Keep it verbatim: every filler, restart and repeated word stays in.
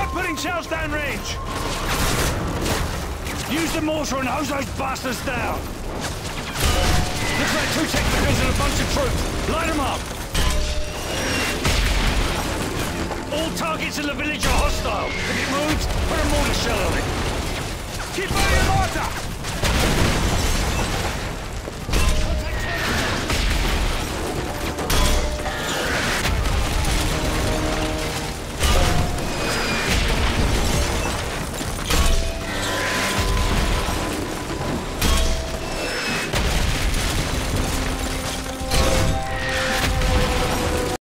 putting shells down range. Use the mortar and hose those bastards down. Looks like two technicals and a bunch of troops. Light them up. All targets in the village are hostile. If it moves, put a mortar shell on it. Keep on your mortar!